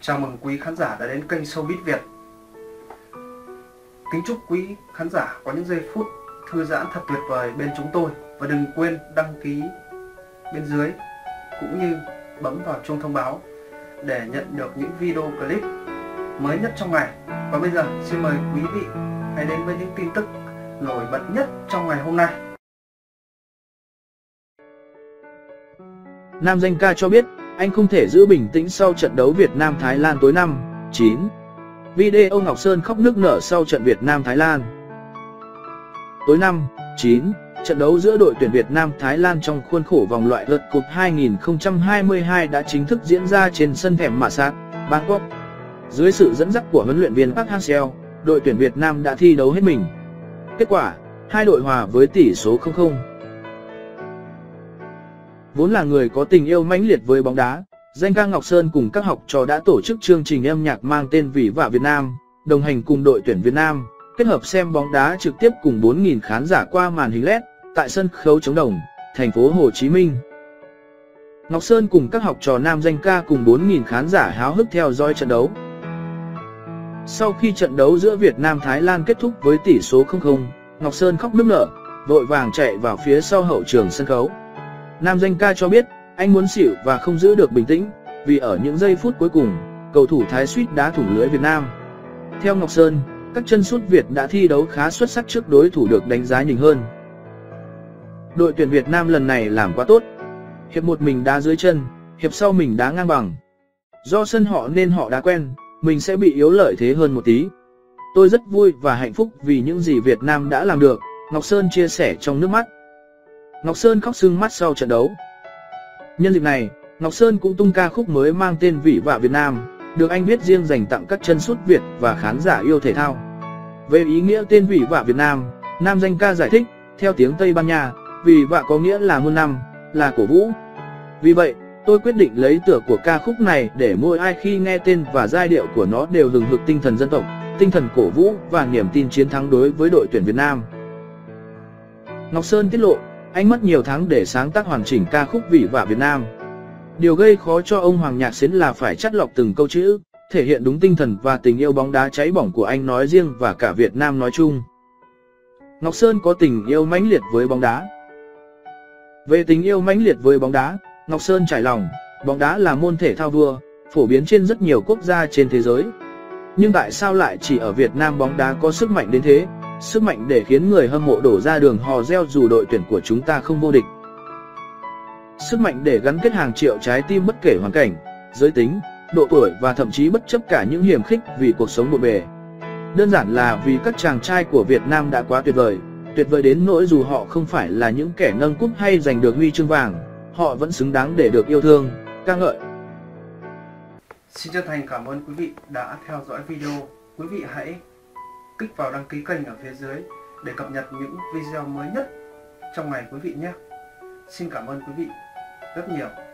Chào mừng quý khán giả đã đến kênh Showbiz Việt. Kính chúc quý khán giả có những giây phút thư giãn thật tuyệt vời bên chúng tôi. Và đừng quên đăng ký bên dưới cũng như bấm vào chuông thông báo để nhận được những video clip mới nhất trong ngày. Và bây giờ xin mời quý vị hãy đến với những tin tức nổi bật nhất trong ngày hôm nay. Nam danh ca cho biết anh không thể giữ bình tĩnh sau trận đấu Việt Nam-Thái Lan tối 5/9. Video Ngọc Sơn khóc nức nở sau trận Việt Nam-Thái Lan. Tối 5/9, trận đấu giữa đội tuyển Việt Nam-Thái Lan trong khuôn khổ vòng loại World Cup 2022 đã chính thức diễn ra trên sân thềm Mạ Sát, Bangkok. Dưới sự dẫn dắt của huấn luyện viên Park Hang-seo, đội tuyển Việt Nam đã thi đấu hết mình. Kết quả, hai đội hòa với tỷ số 0-0. Vốn là người có tình yêu mãnh liệt với bóng đá, danh ca Ngọc Sơn cùng các học trò đã tổ chức chương trình âm nhạc mang tên Vĩ Vạ Việt Nam, đồng hành cùng đội tuyển Việt Nam, kết hợp xem bóng đá trực tiếp cùng 4.000 khán giả qua màn hình LED tại sân khấu Trống Đồng, thành phố Hồ Chí Minh. Ngọc Sơn cùng các học trò nam danh ca cùng 4.000 khán giả háo hức theo dõi trận đấu. Sau khi trận đấu giữa Việt Nam Thái Lan kết thúc với tỷ số 0-0, Ngọc Sơn khóc nức nở, vội vàng chạy vào phía sau hậu trường sân khấu. Nam danh ca cho biết, anh muốn xỉu và không giữ được bình tĩnh, vì ở những giây phút cuối cùng, cầu thủ Thái suýt đá thủng lưới Việt Nam. Theo Ngọc Sơn, các chân sút Việt đã thi đấu khá xuất sắc trước đối thủ được đánh giá nhỉnh hơn. Đội tuyển Việt Nam lần này làm quá tốt. Hiệp 1 mình đá dưới chân, hiệp sau mình đá ngang bằng. Do sân họ nên họ đá quen, mình sẽ bị yếu lợi thế hơn một tí. Tôi rất vui và hạnh phúc vì những gì Việt Nam đã làm được, Ngọc Sơn chia sẻ trong nước mắt. Ngọc Sơn khóc sưng mắt sau trận đấu. Nhân dịp này, Ngọc Sơn cũng tung ca khúc mới mang tên Vĩ Vạ Việt Nam, được anh viết riêng dành tặng các chân sút Việt và khán giả yêu thể thao. Về ý nghĩa tên Vĩ Vạ Việt Nam, nam danh ca giải thích, theo tiếng Tây Ban Nha, Vĩ Vạ có nghĩa là muôn năm, là cổ vũ. Vì vậy, tôi quyết định lấy tựa của ca khúc này để mỗi ai khi nghe tên và giai điệu của nó đều hừng hực tinh thần dân tộc, tinh thần cổ vũ và niềm tin chiến thắng đối với đội tuyển Việt Nam. Ngọc Sơn tiết lộ, anh mất nhiều tháng để sáng tác hoàn chỉnh ca khúc Vĩ Vạ Việt Nam. Điều gây khó cho ông Hoàng Nhạc Xến là phải chắt lọc từng câu chữ, thể hiện đúng tinh thần và tình yêu bóng đá cháy bỏng của anh nói riêng và cả Việt Nam nói chung. Ngọc Sơn có tình yêu mãnh liệt với bóng đá. Về tình yêu mãnh liệt với bóng đá, Ngọc Sơn trải lòng, bóng đá là môn thể thao vua, phổ biến trên rất nhiều quốc gia trên thế giới. Nhưng tại sao lại chỉ ở Việt Nam bóng đá có sức mạnh đến thế? Sức mạnh để khiến người hâm mộ đổ ra đường hò reo dù đội tuyển của chúng ta không vô địch. Sức mạnh để gắn kết hàng triệu trái tim bất kể hoàn cảnh, giới tính, độ tuổi và thậm chí bất chấp cả những hiềm khích vì cuộc sống bộn bề. Đơn giản là vì các chàng trai của Việt Nam đã quá tuyệt vời đến nỗi dù họ không phải là những kẻ nâng cúp hay giành được huy chương vàng, họ vẫn xứng đáng để được yêu thương, ca ngợi. Xin chân thành cảm ơn quý vị đã theo dõi video. Quý vị hãy kích vào đăng ký kênh ở phía dưới để cập nhật những video mới nhất trong ngày quý vị nhé. Xin cảm ơn quý vị rất nhiều.